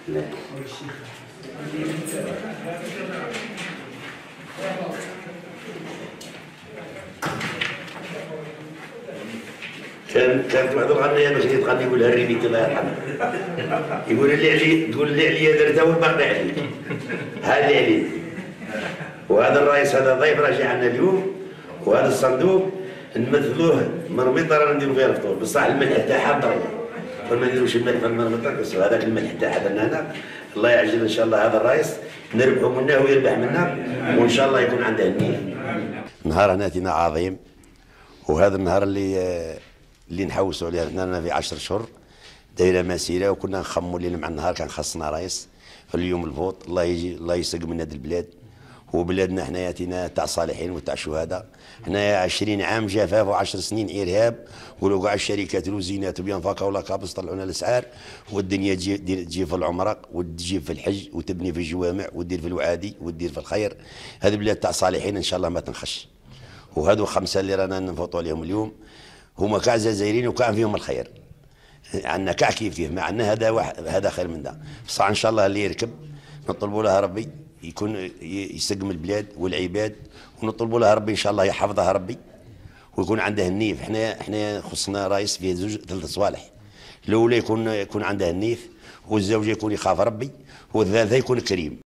لا. كانت بعض الغنية باش يتغني يقولها الريميت الله يرحمه، يقول اللي علي تقول اللي عليا درتها والباقي عليك، هذا اللي عليك. وهذا الرئيس هذا ضيف راجع عنا اليوم، وهذا الصندوق نمثلوه مرميطه رانا نديرو فيها الفطور، بصح الملح تاعها ضربه، فما نديروش الملح في المرميطه كسر هذاك الملح تاعها درنا. الله يعجل ان شاء الله هذا الرئيس نربحوا منه ويربح منا، وان شاء الله يكون عنده النية. نهار هناتنا عظيم، وهذا النهار اللي نحوسوا عليه حنا في 10 اشهر دايره مسيره، وكنا نخموا الليل مع النهار كان خاصنا رئيس في اليوم الفوط. الله يجي الله يسق من هذه البلاد، وبلادنا حناياتنا تاع صالحين وتاع شهداء. حنايا 20 عام جفاف و10 سنين ارهاب، ولو كاع الشركات الوزينات وبينفاقه ولا كابس طلعونا الاسعار، والدنيا تجي في العمره وتجي في الحج وتبني في الجوامع وتدير في الوعادي وتدير في الخير. هذه بلاد تاع صالحين ان شاء الله ما تنخش. وهذو 5 اللي رانا نفوتوا عليهم اليوم هما كاع جزائريين وكاع فيهم الخير. عندنا كاع كيف ما عندنا هذا خير من ذا. بصح ان شاء الله اللي يركب نطلبوا له ربي يكون يسقم البلاد والعباد، ونطلبوا له ربي ان شاء الله يحفظها ربي ويكون عنده النيف. احنا خصنا رئيس فيه 3 صوالح. الاولى يكون عنده النيف، والزوجه يكون يخاف ربي، والثالثه يكون كريم.